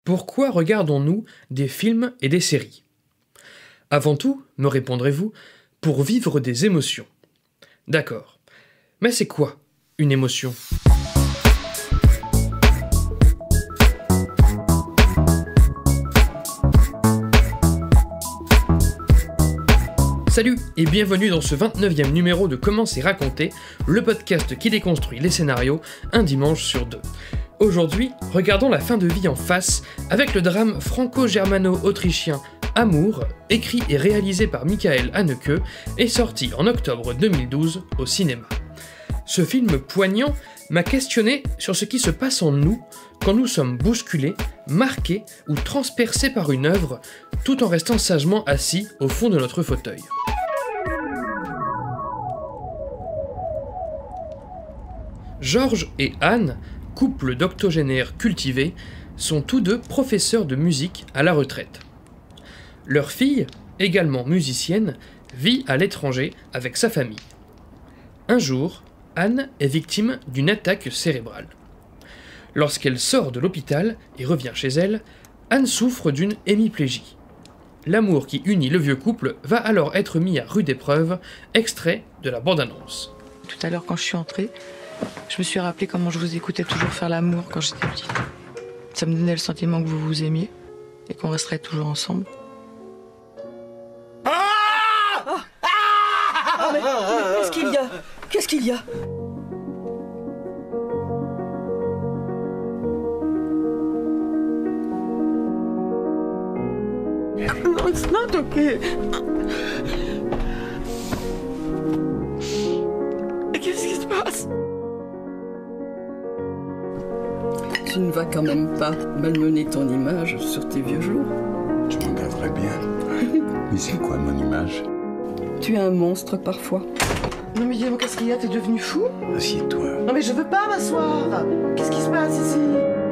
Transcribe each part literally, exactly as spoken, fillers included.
Pourquoi regardons-nous des films et des séries? Avant tout, me répondrez-vous, pour vivre des émotions. D'accord. Mais c'est quoi une émotion? Salut et bienvenue dans ce vingt-neuvième numéro de Comment c'est raconté, le podcast qui déconstruit les scénarios un dimanche sur deux. Aujourd'hui, regardons la fin de vie en face avec le drame franco-germano-autrichien Amour, écrit et réalisé par Michael Haneke et sorti en octobre deux mille douze au cinéma. Ce film poignant m'a questionné sur ce qui se passe en nous quand nous sommes bousculés, marqués ou transpercés par une œuvre, tout en restant sagement assis au fond de notre fauteuil. Georges et Anne, couple d'octogénaires cultivés, sont tous deux professeurs de musique à la retraite. Leur fille, également musicienne, vit à l'étranger avec sa famille. Un jour, Anne est victime d'une attaque cérébrale. Lorsqu'elle sort de l'hôpital et revient chez elle, Anne souffre d'une hémiplégie. L'amour qui unit le vieux couple va alors être mis à rude épreuve, extrait de la bande-annonce. Tout à l'heure, quand je suis entrée, je me suis rappelé comment je vous écoutais toujours faire l'amour quand j'étais petite. Ça me donnait le sentiment que vous vous aimiez et qu'on resterait toujours ensemble. Ah ah ah mais, mais qu'est-ce qu'il y a? Qu'est-ce qu'il y a? Non, it's not okay. Qu'est-ce qui se passe? Tu ne vas quand même pas malmener ton image sur tes vieux jours. Tu m'en garderais bien. Mais c'est quoi mon image? Tu es un monstre parfois. Non mais dis-moi, qu'est-ce qu'il y a? T'es devenu fou? Assieds-toi. Non mais je veux pas m'asseoir. Qu'est-ce qui se passe ici?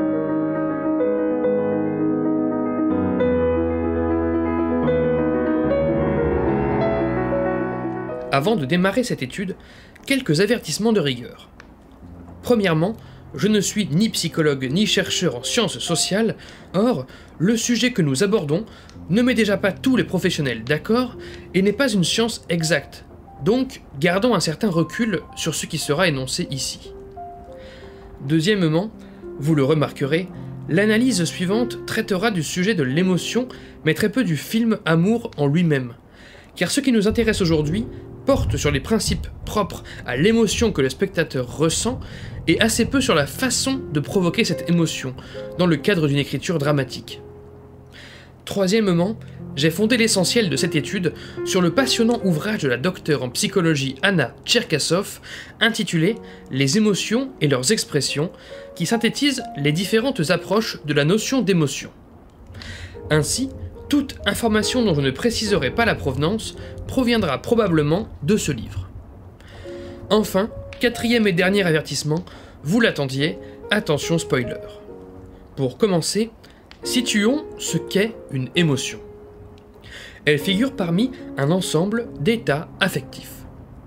Avant de démarrer cette étude, quelques avertissements de rigueur. Premièrement, je ne suis ni psychologue ni chercheur en sciences sociales, or, le sujet que nous abordons ne met déjà pas tous les professionnels d'accord et n'est pas une science exacte, donc gardons un certain recul sur ce qui sera énoncé ici. Deuxièmement, vous le remarquerez, l'analyse suivante traitera du sujet de l'émotion, mais très peu du film Amour en lui-même, car ce qui nous intéresse aujourd'hui porte sur les principes propres à l'émotion que le spectateur ressent et assez peu sur la façon de provoquer cette émotion dans le cadre d'une écriture dramatique. Troisièmement, j'ai fondé l'essentiel de cette étude sur le passionnant ouvrage de la docteure en psychologie Anna Tcherkassov intitulé « Les émotions et leurs expressions » qui synthétise les différentes approches de la notion d'émotion. Ainsi, toute information dont je ne préciserai pas la provenance proviendra probablement de ce livre. Enfin, quatrième et dernier avertissement, vous l'attendiez, attention spoiler. Pour commencer, situons ce qu'est une émotion. Elle figure parmi un ensemble d'états affectifs.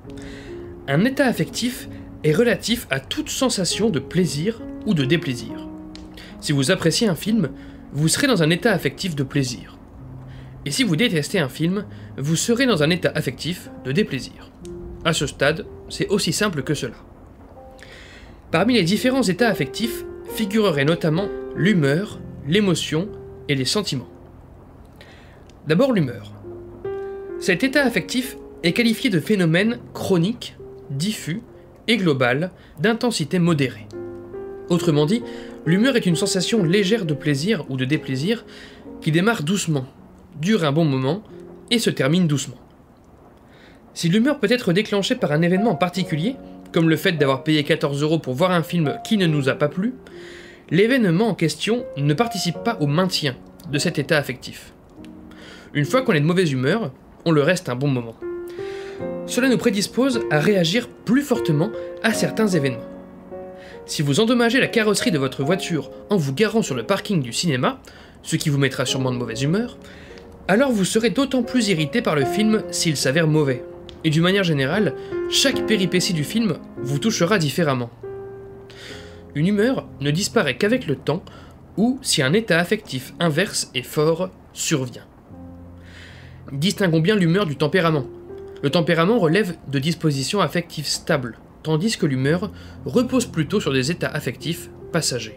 Un état affectif est relatif à toute sensation de plaisir ou de déplaisir. Si vous appréciez un film, vous serez dans un état affectif de plaisir. Et si vous détestez un film, vous serez dans un état affectif de déplaisir. À ce stade, c'est aussi simple que cela. Parmi les différents états affectifs figureraient notamment l'humeur, l'émotion et les sentiments. D'abord l'humeur. Cet état affectif est qualifié de phénomène chronique, diffus et global d'intensité modérée. Autrement dit, l'humeur est une sensation légère de plaisir ou de déplaisir qui démarre doucement, dure un bon moment et se termine doucement. Si l'humeur peut être déclenchée par un événement en particulier, comme le fait d'avoir payé quatorze euros pour voir un film qui ne nous a pas plu, l'événement en question ne participe pas au maintien de cet état affectif. Une fois qu'on est de mauvaise humeur, on le reste un bon moment. Cela nous prédispose à réagir plus fortement à certains événements. Si vous endommagez la carrosserie de votre voiture en vous garant sur le parking du cinéma, ce qui vous mettra sûrement de mauvaise humeur, alors vous serez d'autant plus irrité par le film s'il s'avère mauvais. Et d'une manière générale, chaque péripétie du film vous touchera différemment. Une humeur ne disparaît qu'avec le temps, ou si un état affectif inverse et fort survient. Distinguons bien l'humeur du tempérament. Le tempérament relève de dispositions affectives stables, tandis que l'humeur repose plutôt sur des états affectifs passagers.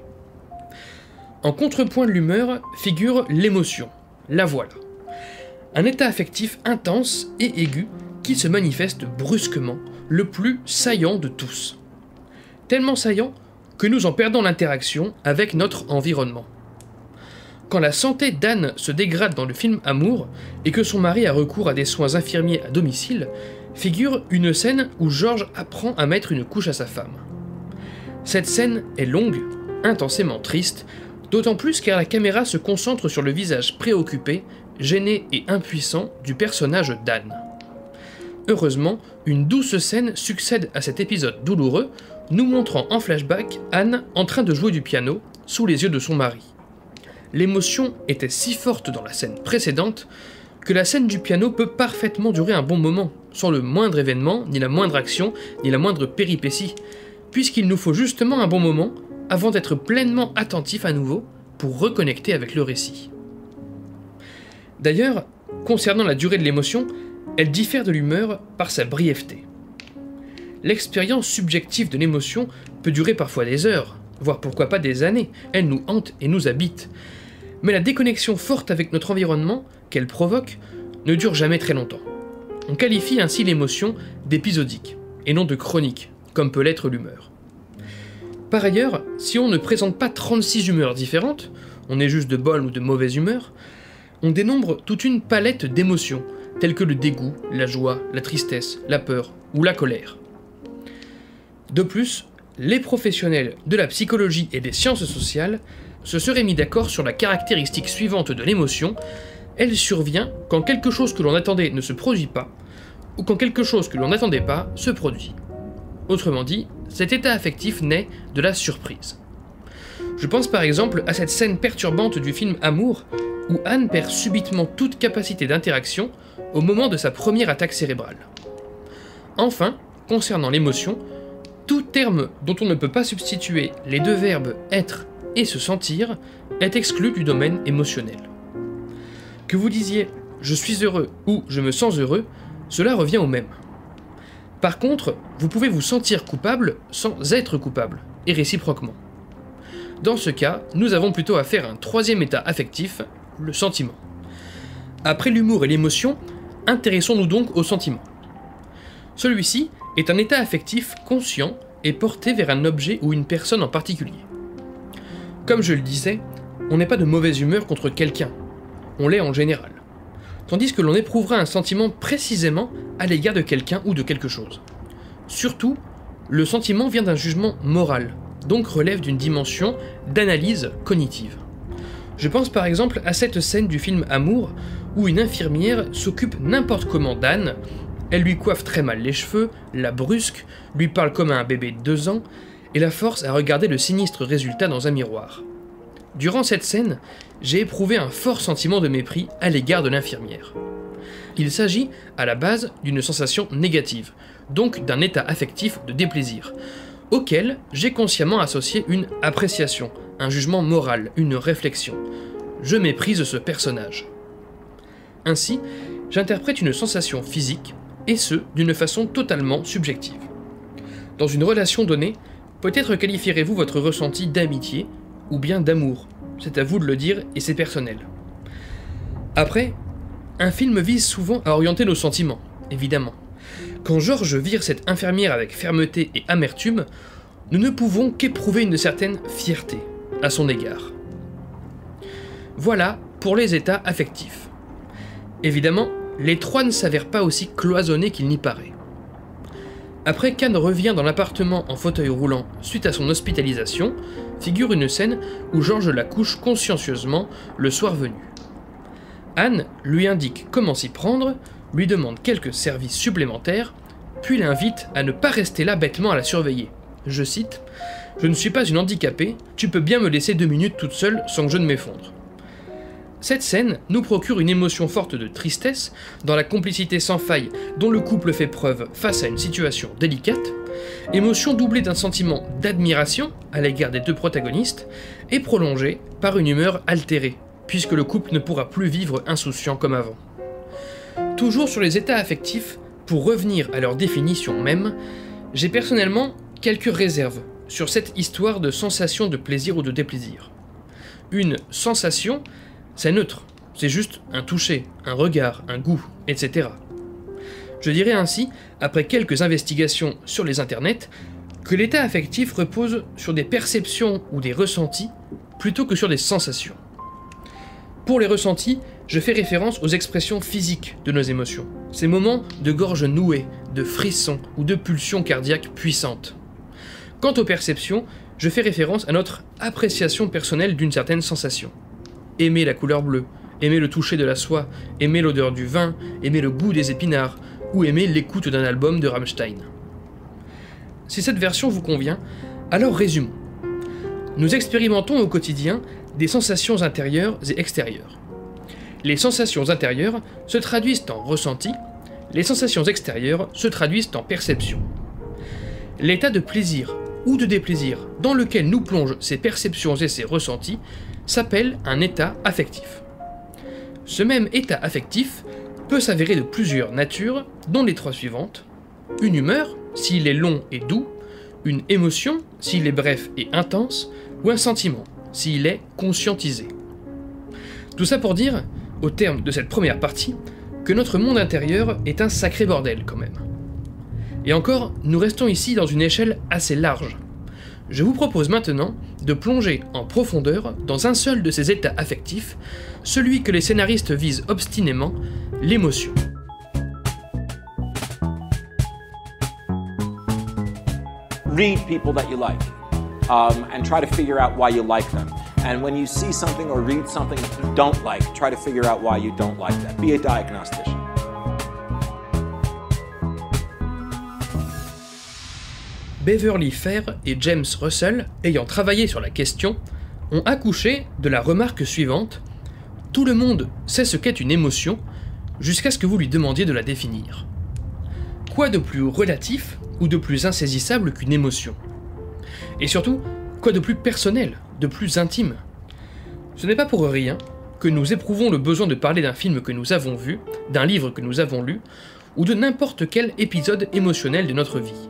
En contrepoint de l'humeur figure l'émotion, la voilà. Un état affectif intense et aigu qui se manifeste brusquement, le plus saillant de tous. Tellement saillant que nous en perdons l'interaction avec notre environnement. Quand la santé d'Anne se dégrade dans le film Amour et que son mari a recours à des soins infirmiers à domicile, figure une scène où Georges apprend à mettre une couche à sa femme. Cette scène est longue, intensément triste, d'autant plus car la caméra se concentre sur le visage préoccupé, gêné et impuissant du personnage d'Anne. Heureusement, une douce scène succède à cet épisode douloureux, nous montrant en flashback Anne en train de jouer du piano sous les yeux de son mari. L'émotion était si forte dans la scène précédente que la scène du piano peut parfaitement durer un bon moment, sans le moindre événement, ni la moindre action, ni la moindre péripétie, puisqu'il nous faut justement un bon moment avant d'être pleinement attentif à nouveau pour reconnecter avec le récit. D'ailleurs, concernant la durée de l'émotion, elle diffère de l'humeur par sa brièveté. L'expérience subjective de l'émotion peut durer parfois des heures, voire pourquoi pas des années, elle nous hante et nous habite. Mais la déconnexion forte avec notre environnement qu'elle provoque ne dure jamais très longtemps. On qualifie ainsi l'émotion d'épisodique, et non de chronique, comme peut l'être l'humeur. Par ailleurs, si on ne présente pas trente-six humeurs différentes, on est juste de bonne ou de mauvaise humeur, on dénombre toute une palette d'émotions, telles que le dégoût, la joie, la tristesse, la peur ou la colère. De plus, les professionnels de la psychologie et des sciences sociales se seraient mis d'accord sur la caractéristique suivante de l'émotion: elle survient quand quelque chose que l'on attendait ne se produit pas, ou quand quelque chose que l'on n'attendait pas se produit. Autrement dit, cet état affectif naît de la surprise. Je pense par exemple à cette scène perturbante du film Amour, où Anne perd subitement toute capacité d'interaction au moment de sa première attaque cérébrale. Enfin, concernant l'émotion, tout terme dont on ne peut pas substituer les deux verbes être et se sentir est exclu du domaine émotionnel. Que vous disiez « je suis heureux » ou « je me sens heureux », cela revient au même. Par contre, vous pouvez vous sentir coupable sans être coupable, et réciproquement. Dans ce cas, nous avons plutôt affaire à un troisième état affectif, le sentiment. Après l'humour et l'émotion, intéressons-nous donc au sentiment. Celui-ci est un état affectif conscient et porté vers un objet ou une personne en particulier. Comme je le disais, on n'est pas de mauvaise humeur contre quelqu'un, on l'est en général, tandis que l'on éprouvera un sentiment précisément à l'égard de quelqu'un ou de quelque chose. Surtout, le sentiment vient d'un jugement moral, donc relève d'une dimension d'analyse cognitive. Je pense par exemple à cette scène du film Amour, où une infirmière s'occupe n'importe comment d'Anne, elle lui coiffe très mal les cheveux, la brusque, lui parle comme à un bébé de deux ans, et la force à regarder le sinistre résultat dans un miroir. Durant cette scène, j'ai éprouvé un fort sentiment de mépris à l'égard de l'infirmière. Il s'agit, à la base, d'une sensation négative, donc d'un état affectif de déplaisir, auquel j'ai consciemment associé une appréciation, un jugement moral, une réflexion. Je méprise ce personnage. Ainsi, j'interprète une sensation physique, et ce, d'une façon totalement subjective. Dans une relation donnée, peut-être qualifierez-vous votre ressenti d'amitié ou bien d'amour. C'est à vous de le dire et c'est personnel. Après, un film vise souvent à orienter nos sentiments, évidemment. Quand Georges vire cette infirmière avec fermeté et amertume, nous ne pouvons qu'éprouver une certaine fierté à son égard. Voilà pour les états affectifs. Évidemment, les trois ne s'avèrent pas aussi cloisonnés qu'il n'y paraît. Après qu'Anne revient dans l'appartement en fauteuil roulant suite à son hospitalisation, figure une scène où Georges la couche consciencieusement le soir venu. Anne lui indique comment s'y prendre, lui demande quelques services supplémentaires, puis l'invite à ne pas rester là bêtement à la surveiller. Je cite « Je ne suis pas une handicapée, tu peux bien me laisser deux minutes toute seule sans que je ne m'effondre. » Cette scène nous procure une émotion forte de tristesse, dans la complicité sans faille dont le couple fait preuve face à une situation délicate, émotion doublée d'un sentiment d'admiration à l'égard des deux protagonistes, et prolongée par une humeur altérée, puisque le couple ne pourra plus vivre insouciant comme avant. Toujours sur les états affectifs, pour revenir à leur définition même, j'ai personnellement quelques réserves sur cette histoire de sensation de plaisir ou de déplaisir. Une sensation, c'est neutre, c'est juste un toucher, un regard, un goût, et cetera. Je dirais ainsi, après quelques investigations sur les internets, que l'état affectif repose sur des perceptions ou des ressentis plutôt que sur des sensations. Pour les ressentis, je fais référence aux expressions physiques de nos émotions, ces moments de gorge nouée, de frissons ou de pulsions cardiaques puissantes. Quant aux perceptions, je fais référence à notre appréciation personnelle d'une certaine sensation. Aimer la couleur bleue, aimer le toucher de la soie, aimer l'odeur du vin, aimer le goût des épinards, ou aimer l'écoute d'un album de Rammstein. Si cette version vous convient, alors résumons. Nous expérimentons au quotidien des sensations intérieures et extérieures. Les sensations intérieures se traduisent en ressenti, les sensations extérieures se traduisent en perception. L'état de plaisir ou de déplaisir dans lequel nous plongent ces perceptions et ces ressentis s'appelle un état affectif. Ce même état affectif peut s'avérer de plusieurs natures, dont les trois suivantes: une humeur, s'il est long et doux, une émotion, s'il est bref et intense, ou un sentiment, s'il est conscientisé. Tout ça pour dire, au terme de cette première partie, que notre monde intérieur est un sacré bordel quand même. Et encore, nous restons ici dans une échelle assez large. Je vous propose maintenant de plonger en profondeur dans un seul de ces états affectifs, celui que les scénaristes visent obstinément, l'émotion. Read people that you like, um, and try to figure out why you like them. And when you see something or read something that you don't like, try to figure out why you don't like that. Be a diagnostician. Beverly Fair et James Russell, ayant travaillé sur la question, ont accouché de la remarque suivante: tout le monde sait ce qu'est une émotion, jusqu'à ce que vous lui demandiez de la définir. Quoi de plus relatif ou de plus insaisissable qu'une émotion? Et surtout, quoi de plus personnel, de plus intime? Ce n'est pas pour rien que nous éprouvons le besoin de parler d'un film que nous avons vu, d'un livre que nous avons lu, ou de n'importe quel épisode émotionnel de notre vie.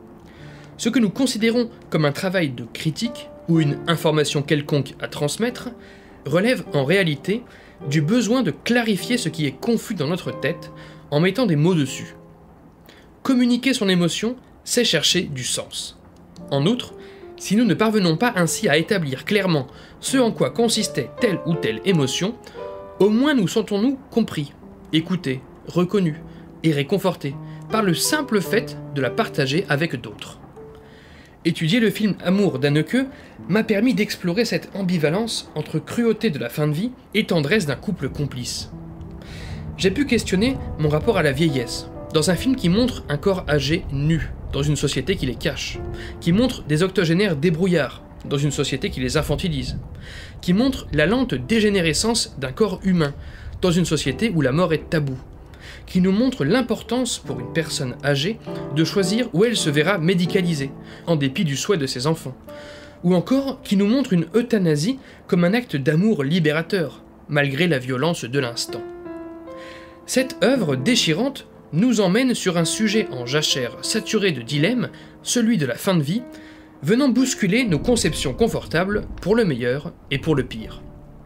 Ce que nous considérons comme un travail de critique ou une information quelconque à transmettre relève en réalité du besoin de clarifier ce qui est confus dans notre tête en mettant des mots dessus. Communiquer son émotion, c'est chercher du sens. En outre, si nous ne parvenons pas ainsi à établir clairement ce en quoi consistait telle ou telle émotion, au moins nous sentons-nous compris, écoutés, reconnus et réconfortés par le simple fait de la partager avec d'autres. Étudier le film Amour d'Anneke m'a permis d'explorer cette ambivalence entre cruauté de la fin de vie et tendresse d'un couple complice. J'ai pu questionner mon rapport à la vieillesse, dans un film qui montre un corps âgé nu, dans une société qui les cache, qui montre des octogénaires débrouillards, dans une société qui les infantilise, qui montre la lente dégénérescence d'un corps humain, dans une société où la mort est tabou, qui nous montre l'importance pour une personne âgée de choisir où elle se verra médicalisée, en dépit du souhait de ses enfants, ou encore qui nous montre une euthanasie comme un acte d'amour libérateur, malgré la violence de l'instant. Cette œuvre déchirante nous emmène sur un sujet en jachère saturé de dilemmes, celui de la fin de vie, venant bousculer nos conceptions confortables pour le meilleur et pour le pire.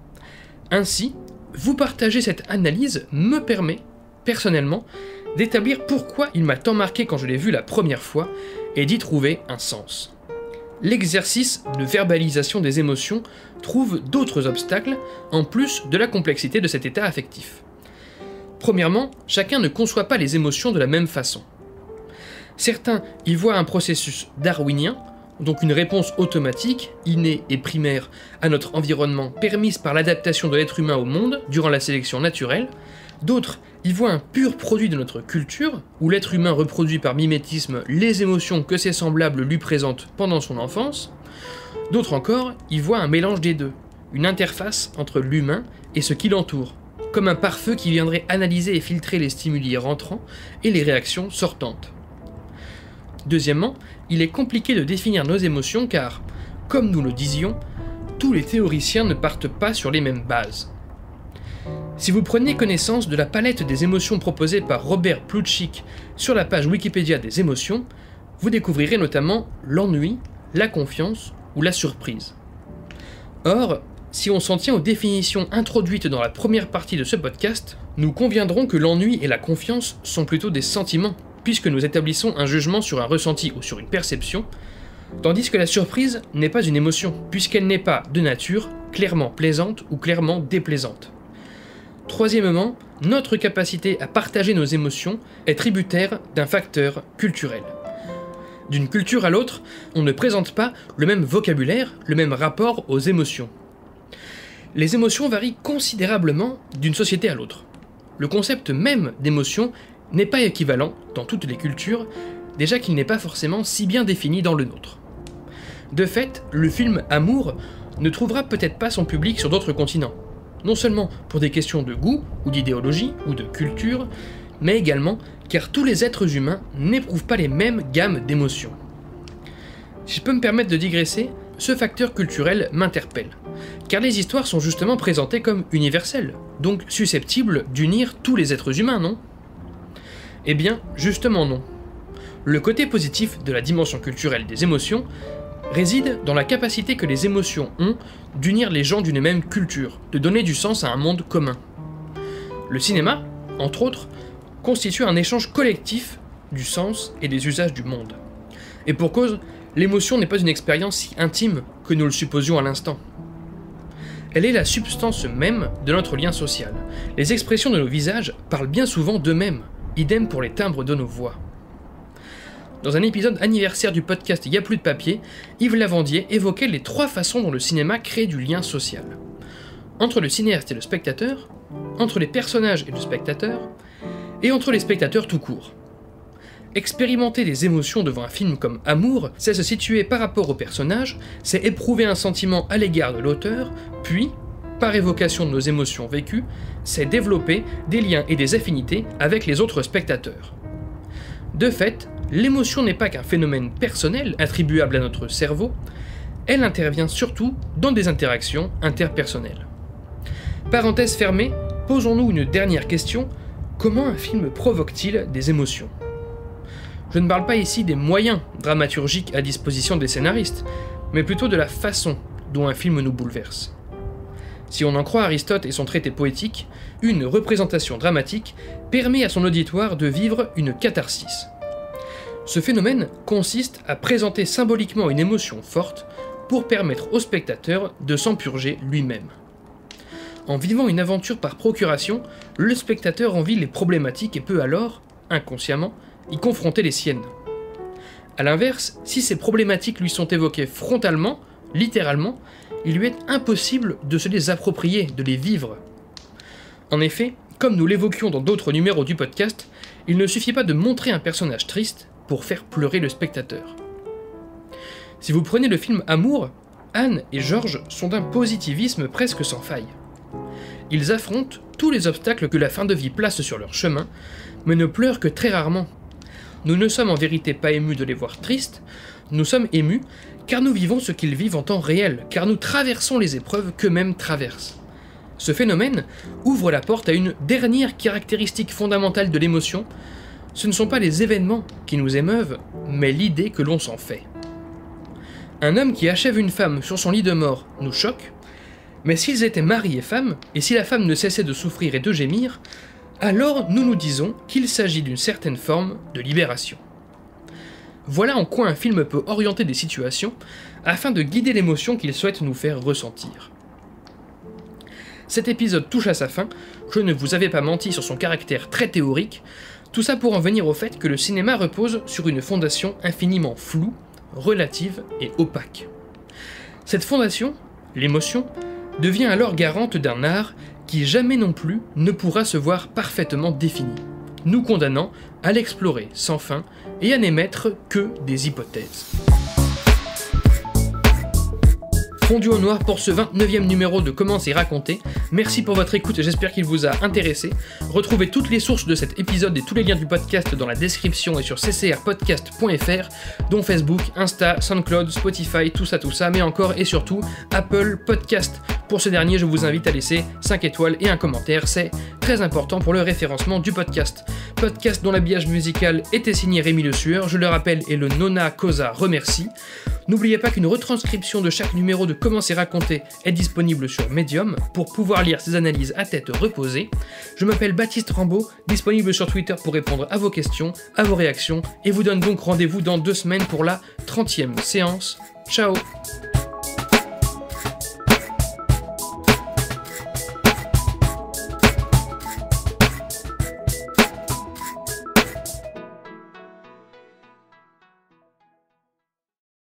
Ainsi, vous partager cette analyse me permet, personnellement, d'établir pourquoi il m'a tant marqué quand je l'ai vu la première fois et d'y trouver un sens. L'exercice de verbalisation des émotions trouve d'autres obstacles en plus de la complexité de cet état affectif. Premièrement, chacun ne conçoit pas les émotions de la même façon. Certains y voient un processus darwinien, donc une réponse automatique, innée et primaire à notre environnement permise par l'adaptation de l'être humain au monde durant la sélection naturelle. D'autres y voient un pur produit de notre culture, où l'être humain reproduit par mimétisme les émotions que ses semblables lui présentent pendant son enfance. D'autres encore y voient un mélange des deux, une interface entre l'humain et ce qui l'entoure, comme un pare-feu qui viendrait analyser et filtrer les stimuli rentrants et les réactions sortantes. Deuxièmement, il est compliqué de définir nos émotions car, comme nous le disions, tous les théoriciens ne partent pas sur les mêmes bases. Si vous prenez connaissance de la palette des émotions proposée par Robert Plutchik sur la page Wikipédia des émotions, vous découvrirez notamment l'ennui, la confiance ou la surprise. Or, si on s'en tient aux définitions introduites dans la première partie de ce podcast, nous conviendrons que l'ennui et la confiance sont plutôt des sentiments, puisque nous établissons un jugement sur un ressenti ou sur une perception, tandis que la surprise n'est pas une émotion, puisqu'elle n'est pas, de nature, clairement plaisante ou clairement déplaisante. Troisièmement, notre capacité à partager nos émotions est tributaire d'un facteur culturel. D'une culture à l'autre, on ne présente pas le même vocabulaire, le même rapport aux émotions. Les émotions varient considérablement d'une société à l'autre. Le concept même d'émotion n'est pas équivalent dans toutes les cultures, déjà qu'il n'est pas forcément si bien défini dans le nôtre. De fait, le film Amour ne trouvera peut-être pas son public sur d'autres continents, non seulement pour des questions de goût ou d'idéologie ou de culture, mais également car tous les êtres humains n'éprouvent pas les mêmes gammes d'émotions. Si je peux me permettre de digresser, ce facteur culturel m'interpelle, car les histoires sont justement présentées comme universelles, donc susceptibles d'unir tous les êtres humains, non ? Eh bien, justement non. Le côté positif de la dimension culturelle des émotions réside dans la capacité que les émotions ont d'unir les gens d'une même culture, de donner du sens à un monde commun. Le cinéma, entre autres, constitue un échange collectif du sens et des usages du monde. Et pour cause, l'émotion n'est pas une expérience si intime que nous le supposions à l'instant. Elle est la substance même de notre lien social. Les expressions de nos visages parlent bien souvent d'eux-mêmes, idem pour les timbres de nos voix. Dans un épisode anniversaire du podcast Y a plus de papier, Yves Lavandier évoquait les trois façons dont le cinéma crée du lien social. Entre le cinéaste et le spectateur, entre les personnages et le spectateur, et entre les spectateurs tout court. Expérimenter des émotions devant un film comme Amour, c'est se situer par rapport au personnage, c'est éprouver un sentiment à l'égard de l'auteur, puis, par évocation de nos émotions vécues, c'est développer des liens et des affinités avec les autres spectateurs. De fait, l'émotion n'est pas qu'un phénomène personnel attribuable à notre cerveau, elle intervient surtout dans des interactions interpersonnelles. Parenthèse fermée, posons-nous une dernière question, comment un film provoque-t-il des émotions ? Je ne parle pas ici des moyens dramaturgiques à disposition des scénaristes, mais plutôt de la façon dont un film nous bouleverse. Si on en croit Aristote et son traité poétique, une représentation dramatique permet à son auditoire de vivre une catharsis. Ce phénomène consiste à présenter symboliquement une émotion forte pour permettre au spectateur de s'en purger lui-même. En vivant une aventure par procuration, le spectateur en vit les problématiques et peut alors, inconsciemment, y confronter les siennes. A l'inverse, si ces problématiques lui sont évoquées frontalement, littéralement, il lui est impossible de se les approprier, de les vivre. En effet, comme nous l'évoquions dans d'autres numéros du podcast, il ne suffit pas de montrer un personnage triste pour faire pleurer le spectateur. Si vous prenez le film Amour, Anne et Georges sont d'un positivisme presque sans faille. Ils affrontent tous les obstacles que la fin de vie place sur leur chemin, mais ne pleurent que très rarement. Nous ne sommes en vérité pas émus de les voir tristes, nous sommes émus car nous vivons ce qu'ils vivent en temps réel, car nous traversons les épreuves qu'eux-mêmes traversent. Ce phénomène ouvre la porte à une dernière caractéristique fondamentale de l'émotion, ce ne sont pas les événements qui nous émeuvent, mais l'idée que l'on s'en fait. Un homme qui achève une femme sur son lit de mort nous choque, mais s'ils étaient mari et femme, et si la femme ne cessait de souffrir et de gémir, alors nous nous disons qu'il s'agit d'une certaine forme de libération. Voilà en quoi un film peut orienter des situations afin de guider l'émotion qu'il souhaite nous faire ressentir. Cet épisode touche à sa fin, je ne vous avais pas menti sur son caractère très théorique, tout ça pour en venir au fait que le cinéma repose sur une fondation infiniment floue, relative et opaque. Cette fondation, l'émotion, devient alors garante d'un art qui jamais non plus ne pourra se voir parfaitement défini, nous condamnant à l'explorer sans fin et à n'émettre que des hypothèses. fondu au noir pour ce vingt-neuvième numéro de Comment c'est raconté. Merci pour votre écoute et j'espère qu'il vous a intéressé. Retrouvez toutes les sources de cet épisode et tous les liens du podcast dans la description et sur c c r podcast point f r, dont Facebook, Insta, SoundCloud, Spotify, tout ça, tout ça, mais encore et surtout Apple Podcast. Pour ce dernier, je vous invite à laisser cinq étoiles et un commentaire, c'est très important pour le référencement du podcast. Podcast dont l'habillage musical était signé Rémi Le Sueur, je le rappelle, et le Nona Cosa remercie. N'oubliez pas qu'une retranscription de chaque numéro de Comment c'est raconté est disponible sur Medium pour pouvoir lire ces analyses à tête reposée. Je m'appelle Baptiste Rambaud, disponible sur Twitter pour répondre à vos questions, à vos réactions, et vous donne donc rendez-vous dans deux semaines pour la trentième séance. Ciao!